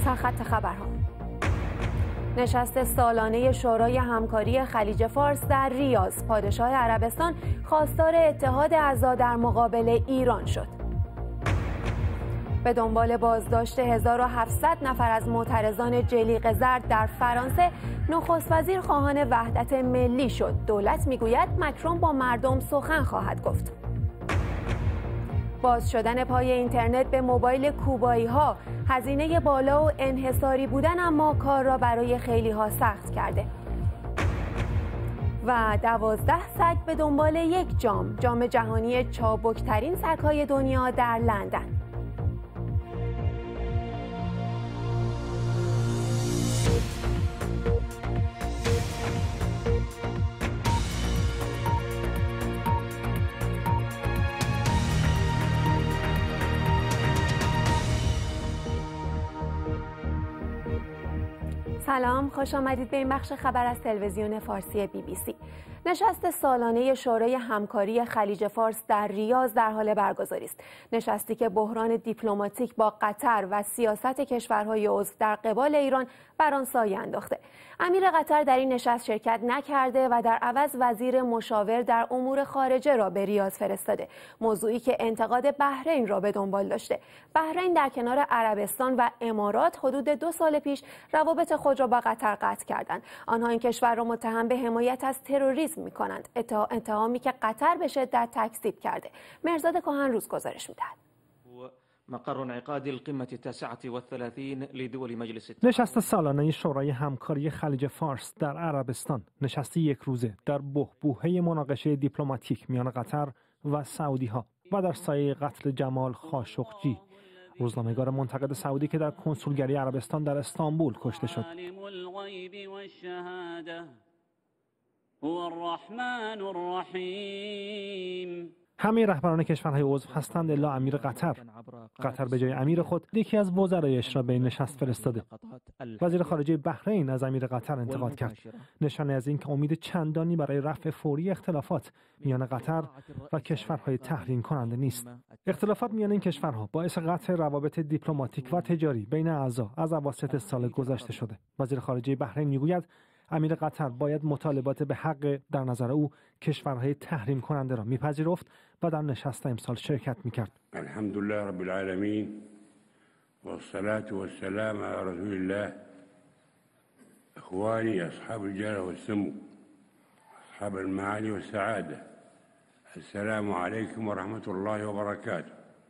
سرخط خبرها. نشست سالانه شورای همکاری خلیج فارس در ریاض. پادشاه عربستان خواستار اتحاد اعضا در مقابل ایران شد. به دنبال بازداشت 1700 نفر از معترضان جلیق زرد در فرانسه، نخست وزیر خواهان وحدت ملی شد. دولت میگوید مکرون با مردم سخن خواهد گفت. باز شدن پای اینترنت به موبایل کوبایی ها، هزینه بالا و انحصاری بودن اما کار را برای خیلی ها سخت کرده. و 12 سگ به دنبال یک جام جهانی چابکترین سگ‌های دنیا در لندن. سلام، خوش آمدید به این بخش خبر از تلویزیون فارسی BBC. نشست سالانه شورای همکاری خلیج فارس در ریاض در حال برگزاری است. نشستی که بحران دیپلماتیک با قطر و سیاست کشورهای عضو در قبال ایران بر آن سایه انداخته. امیر قطر در این نشست شرکت نکرده و در عوض وزیر مشاور در امور خارجه را به ریاض فرستاده. موضوعی که انتقاد بحرین را به دنبال داشته. بحرین در کنار عربستان و امارات حدود 2 سال پیش روابط خود را با قطر قطع کردند. آنها این کشور را متهم به حمایت از تروریسم می‌کنند. اتهامی که قطر به شدت تکذیب کرده. مرزاد کهنروز گزارش می‌دهد. مقر انعقاد القمة 39 لدول مجلس نشست سالانه شورای همکاری خلیج فارس در عربستان، نشستی یک روزه در بحبوحه مناقشه دیپلماتیک میان قطر و سعودی‌ها و در سایه قتل جمال خاشقجی، روزنامه‌نگار منتقد سعودی که در کنسولگری عربستان در استانبول کشته شد. همه رهبران کشورهای عضو هستند الا امیر قطر. قطر به جای امیر خود یکی از وزرایش را به این نشست فرستاده. وزیر خارجه بحرین از امیر قطر انتقاد کرد. نشانه از اینکه امید چندانی برای رفع فوری اختلافات میان قطر و کشورهای تحریم کننده نیست. اختلافات میان این کشورها باعث قطع روابط دیپلماتیک و تجاری بین اعضا از اواسط سال گذشته شده. وزیر خارجه بحرین میگوید امیر قطر باید مطالبات به حق در نظر او کشورهای تحریم کننده را میپذیرفت و در نشست امسال شرکت میکرد. الحمدلله رب العالمین و الصلاة و السلام علی رسول الله. اخوانی اصحاب الجلال و السمو، اصحاب المعالی و السعاده، السلام علیکم و رحمت الله و برکاته.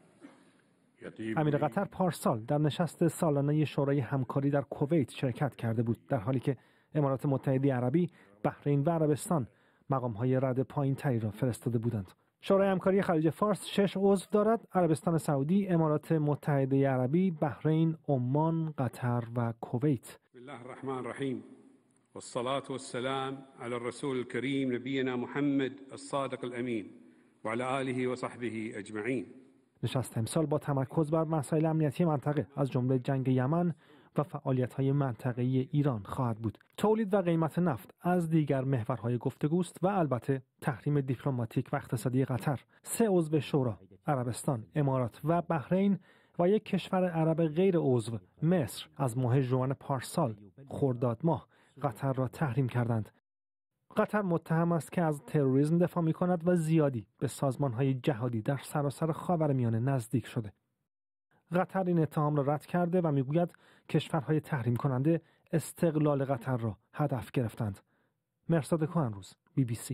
امیر قطر پارسال در نشست سالانه شورای همکاری در کویت شرکت کرده بود، در حالی که امارات متحده عربی، بحرین و عربستان مقام‌های رد پایین‌تری را فرستاده بودند. شورای همکاری خلیج فارس 6 عضو دارد: عربستان سعودی، امارات متحده عربی، بحرین، عمان، قطر و کویت. بسم الله الرحمن الرحیم و الصلاة والسلام علی الرسول الكریم نبینا محمد الصادق الامین و علی آله و صحبه اجمعین. نشست امسال با تمرکز بر مسائل امنیتی منطقه از جمله جنگ یمن و فعالیت‌های منطقه‌ای ایران خواهد بود. تولید و قیمت نفت از دیگر محورهای گفتگوست و البته تحریم دیپلماتیک و اقتصادی قطر. 3 عضو شورا، عربستان، امارات و بحرین و یک کشور عرب غیر عضو، مصر، از ماه ژوئن پارسال خرداد ماه قطر را تحریم کردند. قطر متهم است که از تروریسم دفاع می‌کند و زیادی به سازمان‌های جهادی در سراسر خاورمیانه نزدیک شده. قطر این اتهام را رد کرده و میگوید کشورهای تحریم کننده استقلال قطر را هدف گرفتند. مرساد کهنروز، BBC.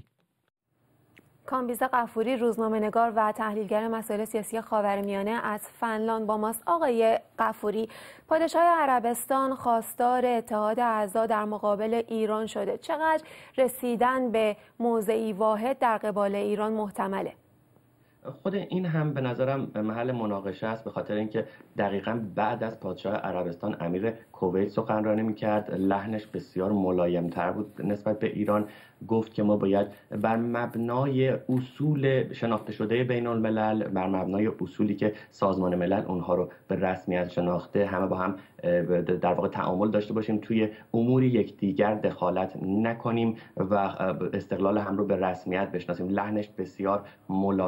کامبیز غفوری، روزنامه‌نگار و تحلیلگر مسائل سیاسی خاورمیانه از فنلاند با ماست. آقای غفوری، پادشاه عربستان خواستار اتحاد اعضا در مقابل ایران شده. چقدر رسیدن به موضعی واحد در قبال ایران محتمله؟ خود این هم به نظرم محل مناقشه است، به خاطر اینکه دقیقاً بعد از پادشاه عربستان امیر کویت سخنرانی می‌کرد. لحنش بسیار ملایم‌تر بود نسبت به ایران. گفت که ما باید بر مبنای اصول شناخته شده بین الملل، بر مبنای اصولی که سازمان ملل اونها رو به رسمیت شناخته، همه با هم در واقع تعامل داشته باشیم، توی امور یکدیگر دخالت نکنیم و استقلال هم رو به رسمیت بشناسیم. لحنش بسیار ملایم‌تر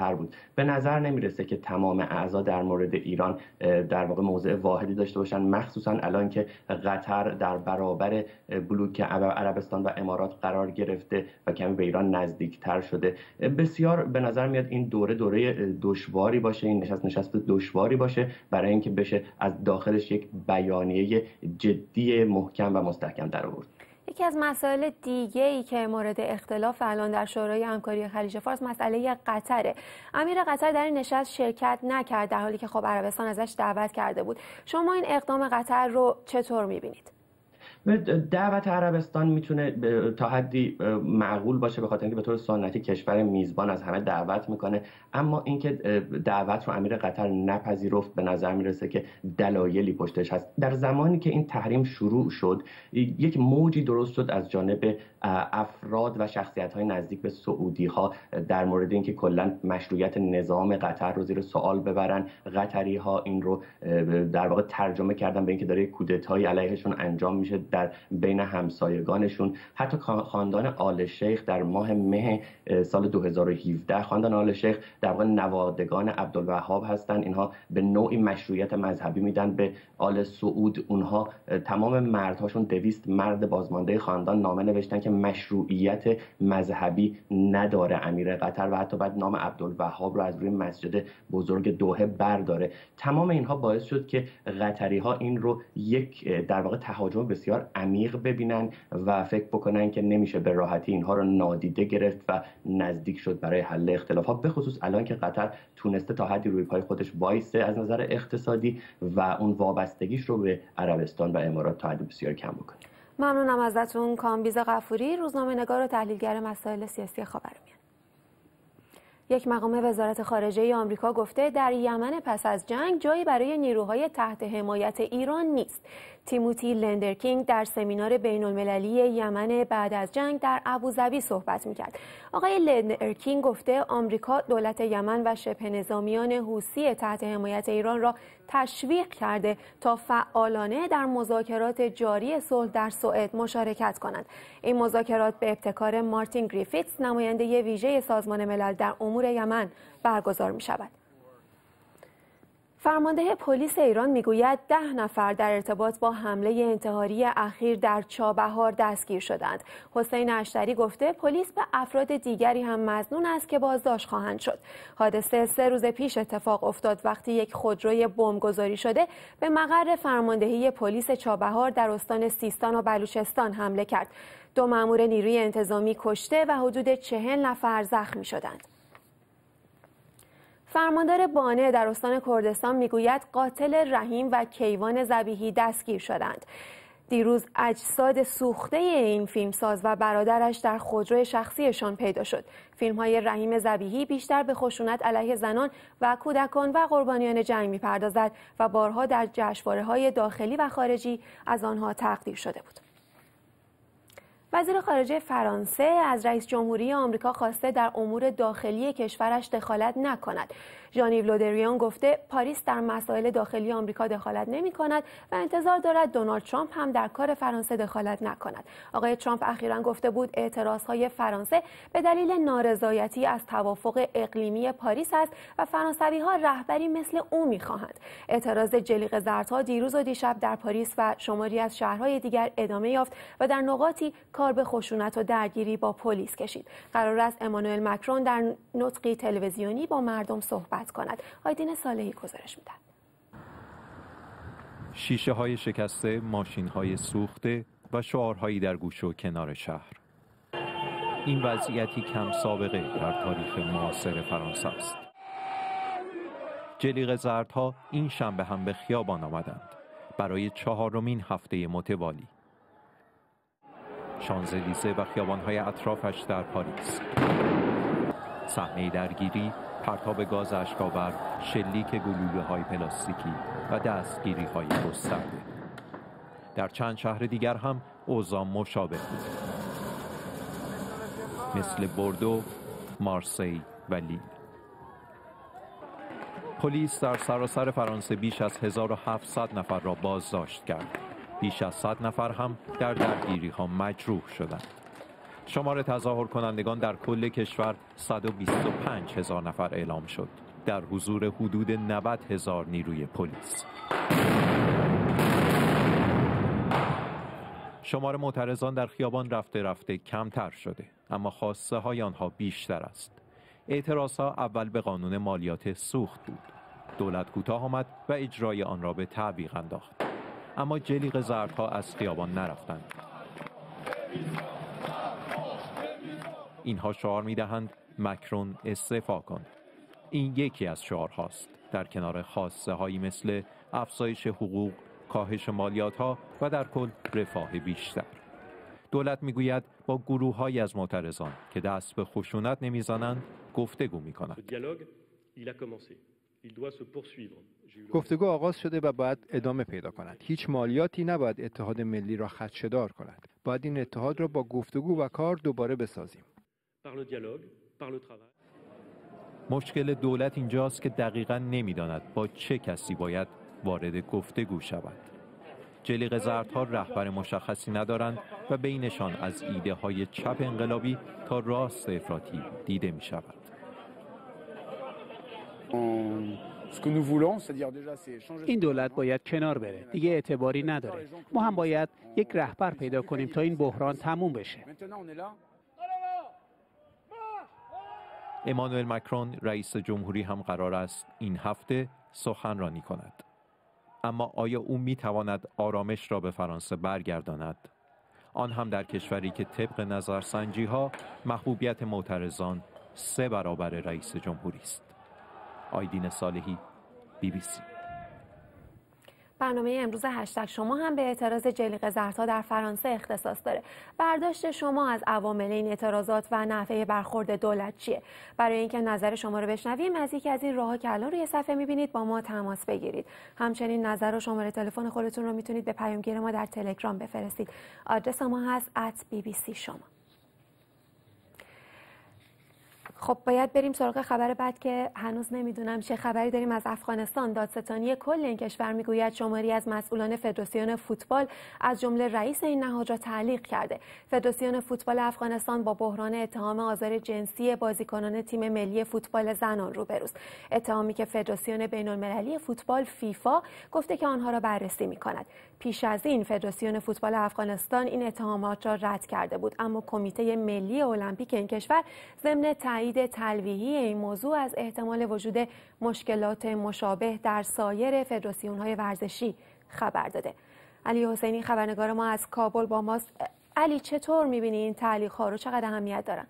قطر بود. به نظر نمیرسه که تمام اعضا در مورد ایران در واقع موضع واحدی داشته باشن، مخصوصا الان که قطر در برابر بلوک عربستان و امارات قرار گرفته و کمی به ایران نزدیکتر شده. بسیار به نظر میاد این دوره دشواری باشه، این نشست دشواری باشه برای اینکه بشه از داخلش یک بیانیه جدی محکم و مستحکم در آورد. یکی از مسائل دیگه‌ای که مورد اختلاف الان در شورای همکاری خلیج فارس مسئله قطره. امیر قطر در این نشست شرکت نکرد در حالی که خب عربستان ازش دعوت کرده بود. شما این اقدام قطر رو چطور می‌بینید؟ دعوت عربستان میتونه تا حدی معقول باشه به خاطر اینکه به طور سنتی کشور میزبان از همه دعوت میکنه، اما اینکه دعوت رو امیر قطر نپذیرفت به نظر میرسه که دلایلی پشتش هست. در زمانی که این تحریم شروع شد یک موجی درست شد از جانب افراد و شخصیت‌های نزدیک به سعودی‌ها در مورد اینکه کلاً مشروعیت نظام قطر رو زیر سوال ببرن. قطری‌ها این رو در واقع ترجمه کردن به اینکه داره کودتایی علیهشون انجام میشه در بین همسایگانشون. حتی خاندان آل شیخ در ماه مه سال 2017 خاندان آل شیخ در واقع نوادگان عبدالوهاب هستن، اینها به نوعی مشروعیت مذهبی میدن به آل سعود. اونها تمام مردهاشون 200 مرد بازمانده خاندان نامه نوشتن که مشروعیت مذهبی نداره امیر قطر و حتی بعد نام عبدالوهاب رو از روی مسجد بزرگ دوحه برداره. تمام اینها باعث شد که قطری‌ها این رو یک در واقع تهاجم بسیار عمیق ببینن و فکر بکنن که نمیشه به راحتی اینها رو نادیده گرفت و نزدیک شد برای حل اختلافات، به خصوص الان که قطر تونسته تا حدی روی پای خودش وایسه از نظر اقتصادی و اون وابستگیش رو به عربستان و امارات تا حدی بسیار کم بکنه. ممنونم ازتون کامبیز غفوری، روزنامه‌نگار و تحلیلگر مسائل سیاسی خاورمیانه. یک مقام وزارت خارجه آمریکا گفته در یمن پس از جنگ جایی برای نیروهای تحت حمایت ایران نیست. تیموتی لندرکینگ در سمینار بین‌المللی یمن بعد از جنگ در ابوظبی صحبت می‌کرد. آقای لندرکینگ گفته آمریکا دولت یمن و شبه نظامیان حوثی تحت حمایت ایران را تشویق کرده تا فعالانه در مذاکرات جاری صلح در سوئد مشارکت کنند. این مذاکرات به ابتکار مارتین گریفیتس نماینده ویژه سازمان ملل در امور یمن برگزار می‌شود. فرمانده پلیس ایران میگوید 10 نفر در ارتباط با حمله انتحاری اخیر در چابهار دستگیر شدند. حسین اشتری گفته پلیس به افراد دیگری هم مظنون است که بازداشت خواهند شد. حادثه 3 روز پیش اتفاق افتاد وقتی یک خودروی بمبگذاری شده به مقر فرماندهی پلیس چابهار در استان سیستان و بلوچستان حمله کرد. 2 مأمور نیروی انتظامی کشته و حدود 40 نفر زخمی شدند. فرماندار بانه در استان کردستان میگوید قاتل رحیم و کیوان ذبیحی دستگیر شدند. دیروز اجساد سوخته این فیلمساز و برادرش در خودرو شخصیشان پیدا شد. فیلم‌های رحیم ذبیحی بیشتر به خشونت علیه زنان و کودکان و قربانیان جنگ می‌پردازد و بارها در جشنواره‌های داخلی و خارجی از آنها تقدیر شده بود. وزیر خارجه فرانسه از رئیس جمهوری آمریکا خواسته در امور داخلی کشورش دخالت نکند. ژان-یو لودریان گفته پاریس در مسائل داخلی آمریکا دخالت نمی‌کند و انتظار دارد دونالد ترامپ هم در کار فرانسه دخالت نکند. آقای ترامپ اخیراً گفته بود اعتراضهای فرانسه به دلیل نارضایتی از توافق اقلیمی پاریس است و فرانسوی‌ها رهبری مثل او می‌خواهند. اعتراض جلیقه زردها دیروز و دیشب در پاریس و شماری از شهرهای دیگر ادامه یافت و در نقاطی کار به خشونت و درگیری با پلیس کشید. قرار است امانوئل مکرون در نطقی تلویزیونی با مردم صحبت کند. آیدین صالحی گزارش می‌دهد. شیشه‌های شکسته، ماشین‌های سوخته و شعارهایی در گوشه و کنار شهر. این وضعیتی کم سابقه در تاریخ معاصر فرانسه است. جلیقه زردها این شنبه هم به خیابان آمدند برای 4مین هفته متوالی. شانزلیزه و خیابان‌های اطرافش در پاریس. صحنه درگیری، پرتاب گاز اشک‌آور، شلیک گلوله‌های پلاستیکی و دستگیری‌های گسترده. در چند شهر دیگر هم اوضاع مشابه بود، مثل بوردو، مارسی و لیل. پلیس در سراسر فرانسه بیش از 1700 نفر را بازداشت کرد. بیش از 100 نفر هم در درگیری‌ها مجروح شدند. شمار تظاهر کنندگان در کل کشور 125,000 نفر اعلام شد در حضور حدود 90,000 نیروی پلیس. شمار معترضان در خیابان رفته رفته کمتر شده، اما خواسته های آنها بیشتر است. اعتراضها اول به قانون مالیات سوخت بود. دولت کوتاه آمد و اجرای آن را به تعویق انداخت. اما جلیقه زردها از خیابان نرفتند. اینها شعار می‌دهند مکرون استعفا کن. این یکی از شعارهاست در کنار خواسته‌هایی مثل افزایش حقوق، کاهش مالیات‌ها و در کل رفاه بیشتر. دولت میگوید با گروه‌هایی از معترضان که دست به خشونت نمیزنند گفتگو می‌کند. گفتگو آغاز شده و باید ادامه پیدا کند. هیچ مالیاتی نباید اتحاد ملی را خدشه‌دار کند. باید این اتحاد را با گفتگو و کار دوباره بسازیم. مشکل دولت اینجاست که دقیقاً نمی‌داند با چه کسی باید وارد گفتگو شود. جلیقه زردها رهبر مشخصی ندارند و بینشان از ایده‌های چپ انقلابی تا راست افراطی دیده می‌شود. این دولت باید کنار بره، دیگه اعتباری نداره. ما هم باید یک رهبر پیدا کنیم تا این بحران تموم بشه. امانوئل مکرون رئیس جمهوری هم قرار است این هفته سخنرانی کند. اما آیا او میتواند آرامش را به فرانسه برگرداند؟ آن هم در کشوری که طبق نظرسنجی‌ها محبوبیت معترضان 3 برابر رئیس جمهوری است. آیدین صالحی، BBC. برنامه امروز هشتگ شما هم به اعتراض جلیقه زردها در فرانسه اختصاص داره. برداشت شما از عوامل این اعتراضات و نحوه برخورد دولت چیه؟ برای اینکه نظر شما رو بشنویم از یکی از این راه‌ها که الان روی صفحه می‌بینید با ما تماس بگیرید. همچنین نظر و شماره تلفن خودتون رو میتونید به پیامگیر ما در تلگرام بفرستید. آدرس ما هست @bbc شما. خب باید بریم سراغ خبر بعد که هنوز نمیدونم چه خبری داریم از افغانستان. دادستانی کل این کشور میگوید شماری از مسئولان فدراسیون فوتبال از جمله رئیس این نهاد را تعلیق کرده. فدراسیون فوتبال افغانستان با بحران اتهام آزار جنسی بازیکنان تیم ملی فوتبال زنان روبروست. اتهامی که فدراسیون بین‌المللی فوتبال فیفا گفته که آنها را بررسی می‌کند. پیش از این فدراسیون فوتبال افغانستان این اتهامات را رد کرده بود، اما کمیته ملی المپیک این کشور ضمن تایید تلویحی این موضوع از احتمال وجود مشکلات مشابه در سایر فدراسیون‌های ورزشی خبر داده. علی حسینی خبرنگار ما از کابل با ماست. علی، چطور می‌بینی این تعلیق‌ها رو؟ چقدر اهمیت دارن؟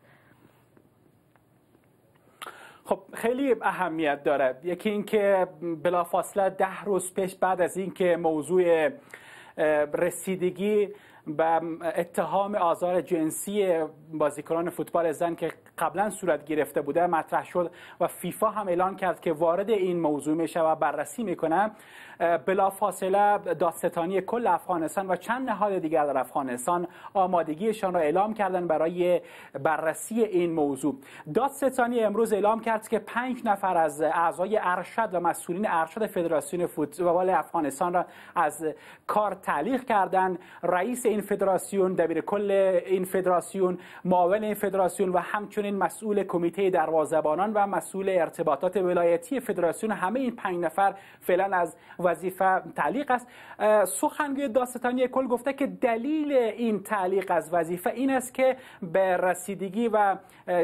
خب خیلی اهمیت داره. یکی اینکه بلافاصله 10 روز پیش بعد از اینکه موضوع رسیدگی به اتهام آزار جنسی بازیکنان فوتبال زن که قبلا صورت گرفته بوده مطرح شد و فیفا هم اعلان کرد که وارد این موضوع میشه و بررسی میکنه، بلافاصله دادستانی کل افغانستان و چند نهاد دیگر در افغانستان آمادگیشان را اعلام کردن برای بررسی این موضوع. دادستانی امروز اعلام کرد که 5 نفر از اعضای ارشد و مسئولین ارشد فدراسیون فوتبال افغانستان را از کار تعلیق کردند. رئیس این فدراسیون، دبیر کل این فدراسیون، معاون این فدراسیون و همچنین مسئول کمیته دروازه‌بانان و مسئول ارتباطات ولایتی فدراسیون، همه این 5 نفر فعلا از وظیفه تعلیق است. سخنگوی دادستانی کل گفته که دلیل این تعلیق از وظیفه این است که به رسیدگی و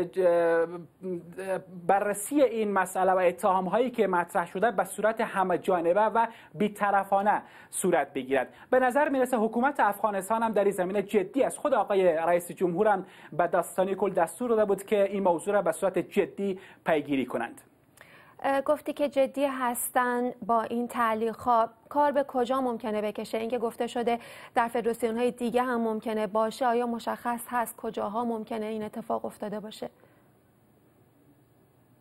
بررسی این مسئله و اتهام‌هایی که مطرح شده به صورت همه جانبه و بی‌طرفانه صورت بگیرد. به نظر میرسه حکومت افغانستان هم در این زمینه جدی است. خود آقای رئیس جمهور هم به دادستانی کل دستور داده بود که این موضوع را به صورت جدی پیگیری کنند. گفتی که جدی هستن با این تعلیق‌ها. کار به کجا ممکنه بکشه؟ اینکه گفته شده در فدراسیون‌های دیگه هم ممکنه باشه، آیا مشخص هست کجاها ممکنه این اتفاق افتاده باشه؟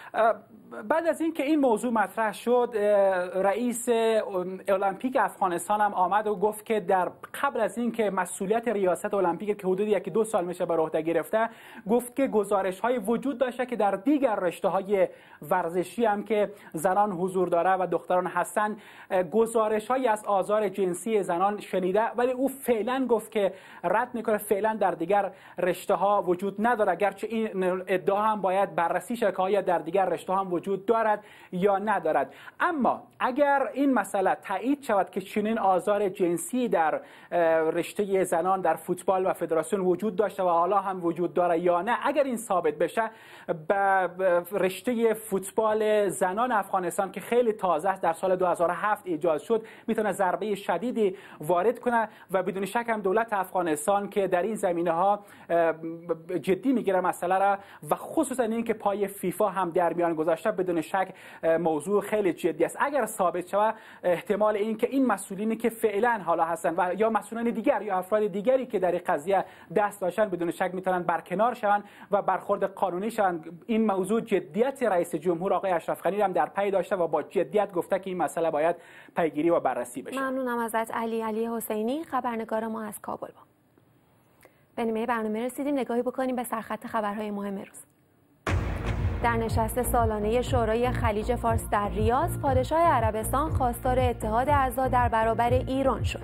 بعد از اینکه این موضوع مطرح شد، رئیس المپیک افغانستان هم آمد و گفت که در قبل از اینکه مسئولیت ریاست المپیک که حدود 1-2 سال میشه بر عهده گرفته، گفت که گزارش‌های وجود داشته که در دیگر رشته‌های ورزشی هم که زنان حضور داره و دختران هستن، گزارش‌هایی از آزار جنسی زنان شنیده، ولی او فعلا گفت که رد میکنه، فعلا در دیگر رشته‌ها وجود نداره، گرچه این ادعا هم باید بررسی شه که آیا در دیگر رشته‌ها هم وجود دارد یا ندارد. اما اگر این مسئله تایید شود که چنین آزار جنسی در رشته زنان در فوتبال و فدراسیون وجود داشته و حالا هم وجود داره یا نه، اگر این ثابت بشه، به رشته فوتبال زنان افغانستان که خیلی تازه است، در سال 2007 ایجاد شد، میتونه ضربه شدیدی وارد کنه و بدون شک هم دولت افغانستان که در این زمینه‌ها جدی میگیره مسئله را و خصوصا اینکه پای فیفا هم در میان گذاشته، بدون شک موضوع خیلی جدی است. اگر ثابت شود، احتمال اینکه این مسئولینی که فعلا حالا هستن و یا مسئولان دیگر یا افراد دیگری که در این قضیه دست داشتن، بدون شک میتونن برکنار شوند و برخورد قانونی شوند. این موضوع جدیت رئیس جمهور آقای اشرف غنی هم در پی داشته و با جدیت گفته که این مسئله باید پیگیری و بررسی بشه. ممنونم ازت علی حسینی، خبرنگار ما از کابل. به نیمه برنامه رسیدیم، نگاهی بکنیم به سرخط خبرهای مهم روز. در نشست سالانه شورای خلیج فارس در ریاض، پادشاه عربستان خواستار اتحاد اعضا در برابر ایران شد.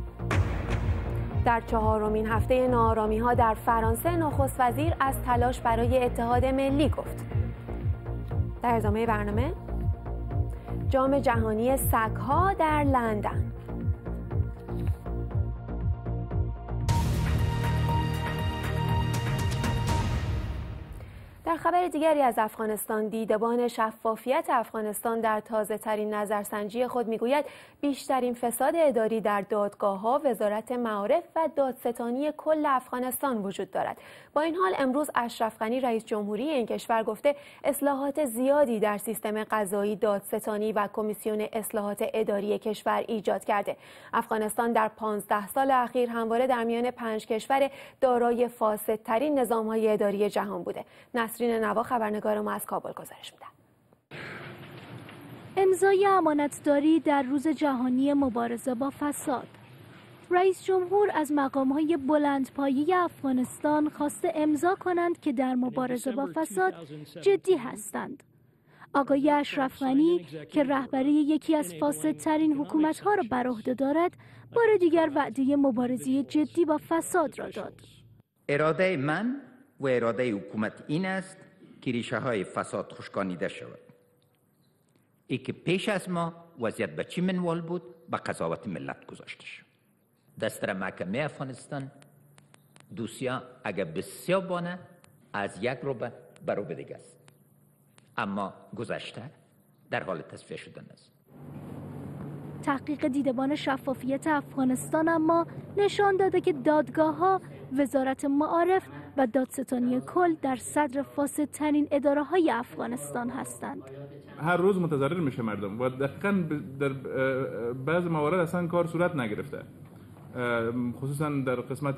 در 4مین هفته ناآرامی‌ها در فرانسه، نخست وزیر از تلاش برای اتحاد ملی گفت. در ادامه برنامه، جام جهانی سگ‌ها در لندن. در خبر دیگری از افغانستان، دیدبان شفافیت افغانستان در تازه ترین نظرسنجی خود میگوید بیشترین فساد اداری در دادگاه‌ها، وزارت معارف و دادستانی کل افغانستان وجود دارد. با این حال امروز اشرف غنی رئیس جمهوری این کشور گفته اصلاحات زیادی در سیستم قضایی، دادستانی و کمیسیون اصلاحات اداری کشور ایجاد کرده. افغانستان در 15 سال اخیر همواره در میان 5 کشور دارای فاسدترین نظام‌های اداری جهان بوده. نسرین نوا، خبرنگار ما از کابل، گزارش می‌دهد. امضای امانتداری در روز جهانی مبارزه با فساد. رئیس جمهور از مقام‌های بلندپایه افغانستان خواسته امضا کنند که در مبارزه با فساد جدی هستند. آقای اشرف غنی که رهبری یکی از فاسدترین حکومت‌ها را بر عهده دارد، بار دیگر وعده مبارزه جدی با فساد را داد. اراده من و اراده حکومت این است که ریشه های فساد خشکانیده شود. ای که پیش از ما وضعیت به چی منوال بود، به قضاوت ملت گذاشته شد. دستور محکمه افغانستان دوسیه اگر بسیار بانه از یک رو به رو دیگه است، اما گذشته در حال تصفیه شدن است. تحقیق دیدبان شفافیت افغانستان اما نشان داده که دادگاه‌ها، وزارت معارف و دادستانی کل در صدر فاسدترین اداره‌های افغانستان هستند. هر روز متضرر میشه مردم و دقیقاً در بعض موارد اصلا کار صورت نگرفته، خصوصا در قسمت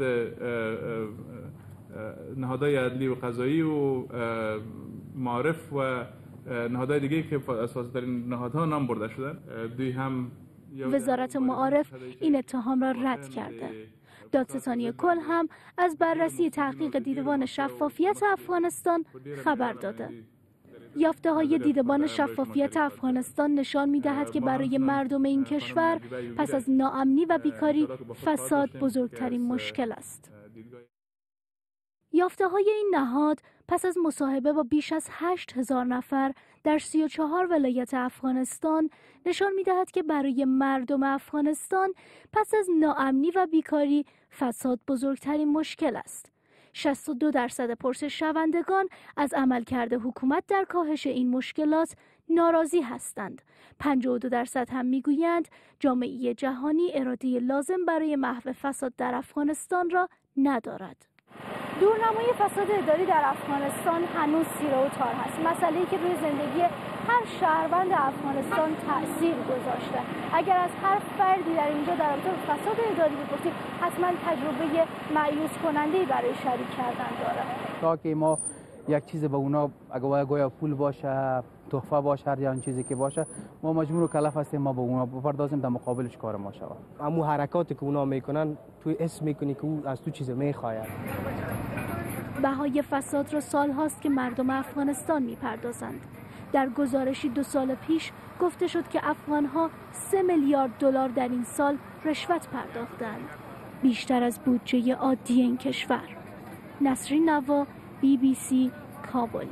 نهادهای عدلی و قضایی و معارف و نهادهای دیگه که از فاسدترین نهادها نام برده شدن. وزارت معارف این اتهام را رد کرده. دادستانی کل هم از بررسی تحقیق دیدبان شفافیت افغانستان خبر داده. یافته‌های دیدبان شفافیت افغانستان نشان می‌دهد که برای مردم این کشور پس از ناامنی و بیکاری، فساد بزرگترین مشکل است. یافته‌های این نهاد پس از مصاحبه با بیش از 8,000 نفر در 34 ولایت افغانستان نشان می‌دهد که برای مردم افغانستان پس از ناامنی و بیکاری، فساد بزرگترین مشکل است. 62% پرسش شوندگان از عملکرد حکومت در کاهش این مشکلات ناراضی هستند. 52% هم میگویند جامعه جهانی اراده لازم برای محو فساد در افغانستان را ندارد. دورنمای فساد اداری در افغانستان هنوز تیره و تار هست. مسئله‌ای که روی زندگی هر شهروند افغانستان تأثیر گذاشته. اگر از هر فردی در اینجا در رابطه با فساد اداری بپرسید، حتما تجربه مایوس کننده‌ای برای شریک کردن داره. تا که ما یک چیز به اونا اگه گویا پول باشه، تحفه باشه یا چیزی که باشه، ما مجبور و کلف هستیم ما به اونا بپردازیم در مقابلش کار ما شود. اما حرکاتی که اونا میکنن توی اسم میکنی که او از تو چیز میخواد. بهای فساد را سالهاست که مردم افغانستان میپردازند. در گزارشی 2 سال پیش گفته شد که افغانها 3 میلیارد دلار در این سال رشوت پرداختند، بیشتر از بودجه عادی این کشور. نسرین نوا، BBC کابل.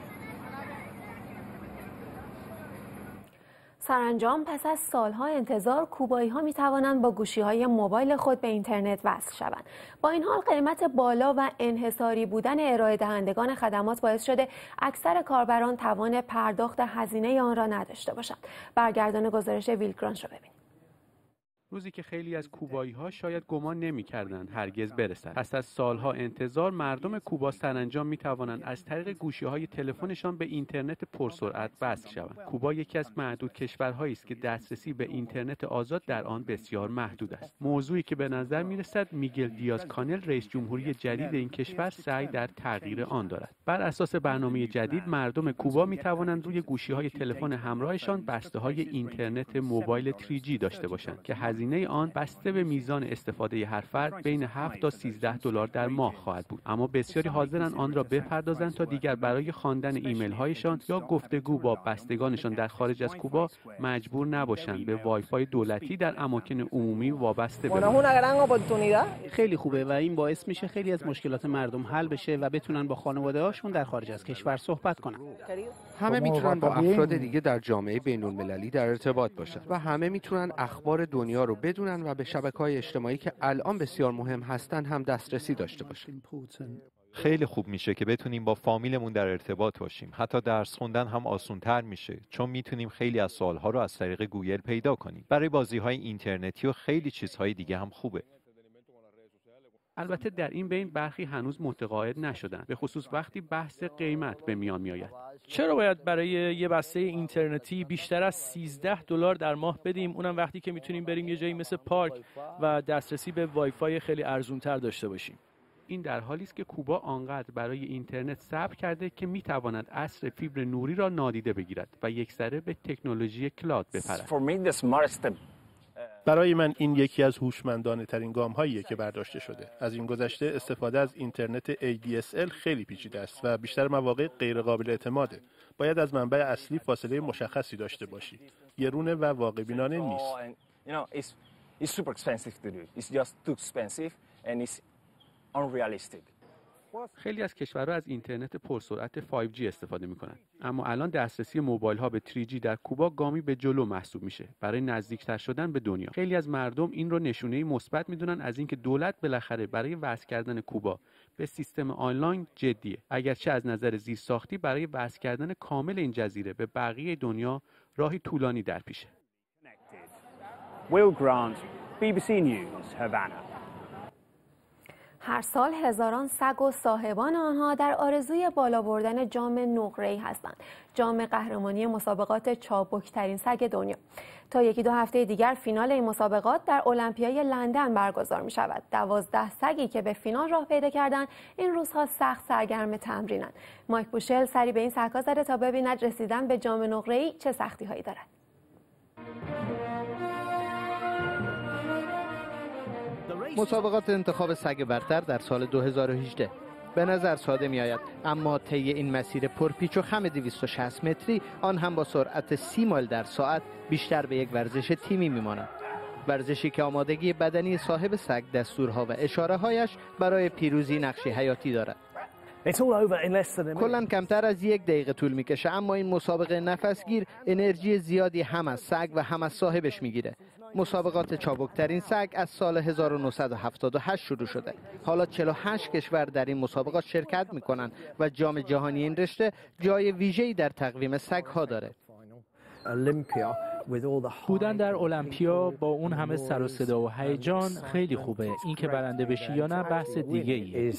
سرانجام پس از سالها انتظار کوبایی‌ها می‌توانند با گوشی‌های موبایل خود به اینترنت وصل شوند. با این حال قیمت بالا و انحصاری بودن ارائه دهندگان خدمات باعث شده اکثر کاربران توان پرداخت هزینه آن را نداشته باشند. برگردان گزارش ویلگرانش را ببینید. روزی که خیلی از کوبایی‌ها شاید گمان نمی‌کردند هرگز برسد. پس از سالها انتظار مردم کوبا سرانجام می‌توانند از طریق گوشی‌های تلفنشان به اینترنت پرسرعت وصل شوند. کوبا یکی از معدود کشورهایی است که دسترسی به اینترنت آزاد در آن بسیار محدود است. موضوعی که به نظر می‌رسد میگل دیاز کانل رئیس جمهوری جدید این کشور سعی در تغییر آن دارد. بر اساس برنامه جدید مردم کوبا می‌توانند روی گوشی‌های تلفن همراهشان بسته‌های اینترنت موبایل 3G داشته باشند که هزینه آن بسته به میزان استفاده هر فرد بین 7 تا 13 دلار در ماه خواهد بود، اما بسیاری حاضرند آن را بپردازند تا دیگر برای خواندن ایمیل هایشان یا گفتگو با بستگانشان در خارج از کوبا مجبور نباشند به وایفای دولتی در اماکن عمومی وابسته بمانند. خیلی خوبه و این باعث میشه خیلی از مشکلات مردم حل بشه و بتونن با خانواده‌هاشون در خارج از کشور صحبت کنن. همه میتونن با افراد دیگه در جامعه بین‌المللی در ارتباط باشن و همه میتونن اخبار دنیا رو بدونن و به شبکه‌های اجتماعی که الان بسیار مهم هستن هم دسترسی داشته باشن. خیلی خوب میشه که بتونیم با فامیلمون در ارتباط باشیم. حتی درس خوندن هم آسان‌تر میشه چون میتونیم خیلی از سوال‌ها رو از طریق گوگل پیدا کنیم. برای بازی‌های اینترنتی و خیلی چیزهای دیگه هم خوبه. البته در این بین برخی هنوز متقاعد نشدند، به خصوص وقتی بحث قیمت به میان میآید. چرا باید برای یه بسته اینترنتی بیشتر از 13 دلار در ماه بدیم، اونم وقتی که میتونیم بریم یه جایی مثل پارک و دسترسی به وایفای خیلی ارزونتر داشته باشیم؟ این در حالی است که کوبا آنقدر برای اینترنت صبر کرده که میتواند عصر فیبر نوری را نادیده بگیرد و یکسره به تکنولوژی کلاد بپرد. برای من این یکی از هوشمندانه ترین گام هاییه که برداشته شده. از این گذشته استفاده از اینترنت ADSL خیلی پیچیده است و بیشتر مواقع غیر قابل اعتماده. باید از منبع اصلی فاصله مشخصی داشته باشی. گرونه و واقع بینانه نیست. خیلی از کشورها از اینترنت پرسرعت 5G استفاده می‌کنند، اما الان دسترسی موبایل‌ها به 3G در کوبا گامی به جلو محسوب میشه برای نزدیکتر شدن به دنیا. خیلی از مردم این رو نشونه‌ای مثبت می‌دونن از اینکه دولت بالاخره برای وصل کردن کوبا به سیستم آنلاین جدیه، اگرچه از نظر زیرساختی برای وصل کردن کامل این جزیره به بقیه دنیا راهی طولانی در پیشه. Will Grant, BBC News, Havana. هر سال هزاران سگ و صاحبان آنها در آرزوی بالا بردن جام نقره‌ای هستند، جام قهرمانی مسابقات چابکترین سگ دنیا. تا 1-2 هفته دیگر فینال این مسابقات در المپیای لندن برگزار می شود. 12 سگی که به فینال راه پیدا کردند این روزها سخت سرگرم تمرینند. مایک بوشل سری به این سگ‌ها زده تا ببیند رسیدن به جام نقره‌ای چه سختی‌هایی دارد. مسابقات انتخاب سگ برتر در سال 2018 به نظر ساده می آید، اما طی این مسیر پرپیچ و خم 260 متری، آن هم با سرعت 30 مایل در ساعت، بیشتر به یک ورزش تیمی می ماند. ورزشی که آمادگی بدنی صاحب سگ، دستورها و اشاره هایش برای پیروزی نقشی حیاتی دارد. کلاً کمتر از 1 دقیقه طول میکشه، اما این مسابقه نفسگیر انرژی زیادی هم از سگ و هم از صاحبش میگیره. مسابقات چابکترین سگ از سال 1978 شروع شده. حالا 48 کشور در این مسابقات شرکت میکنن و جام جهانی این رشته جای ویژه‌ای در تقویم سگ‌ها داره. بودن در المپیا با اون همه سر و صدا و هیجان خیلی خوبه. این که برنده بشی یا نه بحث دیگه ایه.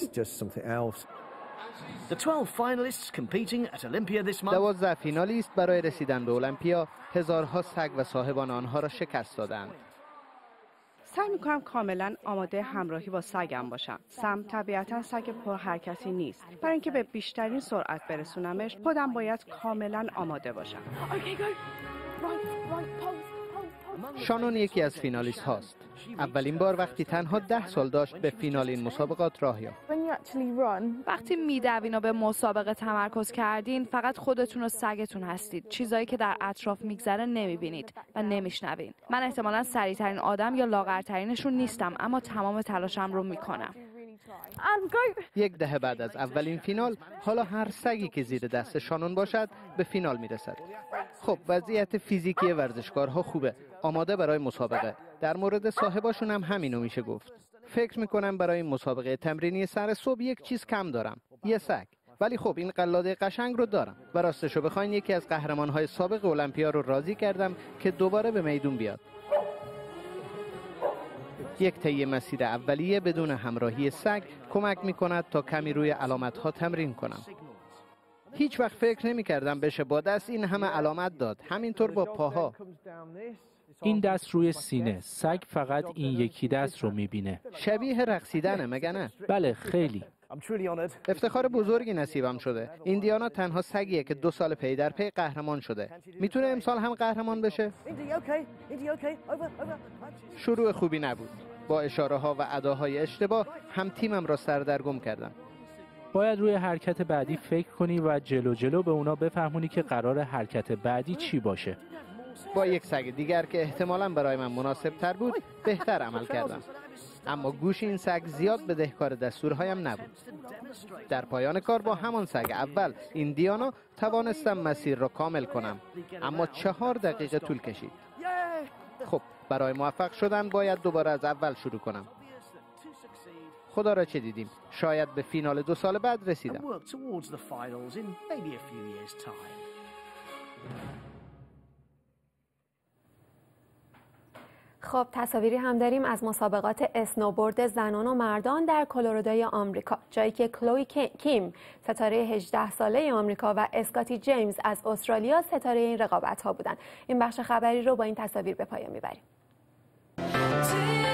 12 فینالیست برای رسیدن به المپیا هزارها سگ و صاحبان آنها را شکست دادند. سعی میکنم کاملا آماده همراهی با سگم باشم. سم طبیعتا سگ پرحرکتی نیست. برای اینکه به بیشترین سرعت برسونمش خودم باید کاملا آماده باشم. شانون یکی از فینالیست هاست. اولین بار وقتی تنها 10 سال داشت به فینال این مسابقات راه یافت. وقتی میدوین و به مسابقه تمرکز کردین فقط خودتون و سگتون هستید. چیزایی که در اطراف میگذره نمیبینید و نمیشنوین. من احتمالاً سریعترین آدم یا لاغرترینشون نیستم، اما تمام تلاشم رو میکنم. 1 دهه بعد از اولین فینال، حالا هر سگی که زیر دست شانون باشد به فینال میرسد. خب وضعیت فیزیکی ورزشکارها خوبه، آماده برای مسابقه. در مورد صاحباشون هم همینو میشه گفت. فکر میکنم برای مسابقه تمرینی سر صبح یک چیز کم دارم، یه سگ. ولی خب این قلاده قشنگ رو دارم و راستشو بخواین یکی از قهرمانهای سابق المپیا رو راضی کردم که دوباره به میدون بیاد. یک طی مسیر اولیه بدون همراهی سگ کمک میکند تا کمی روی علامتها تمرین کنم. هیچ وقت فکر نمی کردم بشه با دست این همه علامت داد، همینطور با پاها. این دست روی سینه، سگ فقط این یکی دست رو میبینه. شبیه رقصیدنه مگه نه؟ بله خیلی. افتخار بزرگی نصیبم شده. ایندیانا تنها سگیه که 2 سال پی در پی قهرمان شده. میتونه امسال هم قهرمان بشه؟ شروع خوبی نبود. با اشاره ها و اداهای اشتباه هم تیمم را سردرگم کردم. باید روی حرکت بعدی فکر کنی و جلو به اونا بفهمونی که قرار حرکت بعدی چی باشه. با یک سگ دیگر که احتمالاً برای من مناسب تر بود بهتر عمل کردم، اما گوش این سگ زیاد بدهکار دستورهایم نبود. در پایان کار با همان سگ اول ایندیانا توانستم مسیر را کامل کنم، اما 4 دقیقه طول کشید. خب برای موفق شدن باید دوباره از اول شروع کنم. خدا را چه دیدیم، شاید به فینال 2 سال بعد رسیدم. خب تصاویری هم داریم از مسابقات اسنوبورد زنان و مردان در کلرادوی آمریکا، جایی که کلوی کیم ستاره 18 ساله آمریکا و اسکاتی جیمز از استرالیا ستاره این رقابت‌ها بودند. این بخش خبری رو با این تصاویر به پایان میبریم.